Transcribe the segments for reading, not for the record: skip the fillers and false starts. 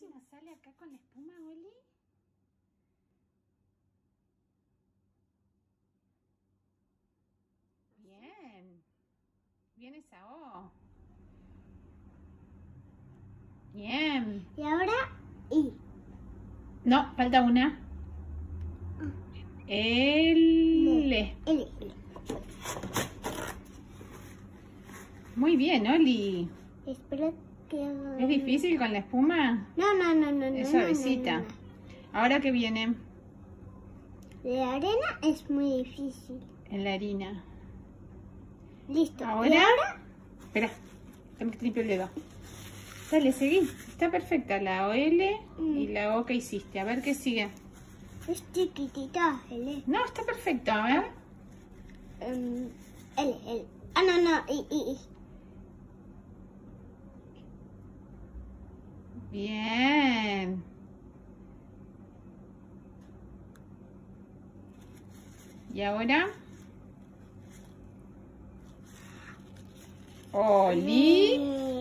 si nos sale acá con la espuma, Oli. Bien. Bien esa O. Bien. Y ahora I. No, falta una. L. L. Muy bien, Oli. Espero que... ¿Es difícil con la espuma? No. Es suavecita. No. ¿Ahora qué viene? La arena es muy difícil. En la harina. Listo. ¿Ahora? ¿Y ahora? Espera, tengo que limpiar el dedo. Dale, seguí. Está perfecta la OL y la O que hiciste. A ver qué sigue. Es chiquitita, L. No, está perfecto. A ver. L. Ah, no. I. Bien. ¿Y ahora? Oli.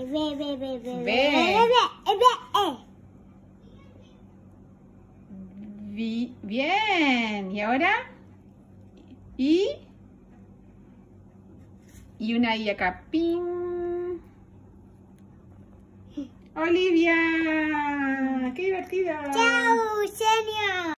Bien. ¿Y ahora? Y una I acá. ¡Ping! Olivia. ¡Qué divertido! ¡Chao, genio!